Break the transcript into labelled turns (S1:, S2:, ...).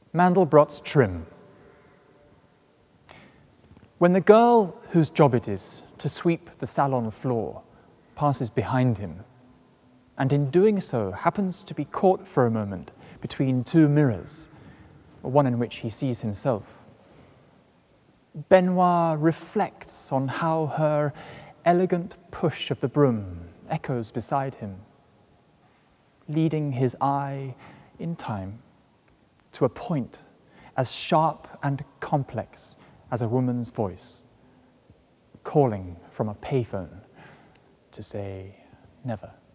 S1: Mandelbrot's trim. When the girl whose job it is to sweep the salon floor passes behind him, and in doing so happens to be caught for a moment between two mirrors, one in which he sees himself, Benoit reflects on how her elegant push of the broom echoes beside him, leading his eye in time to a point as sharp and complex as a woman's voice, calling from a payphone to say never.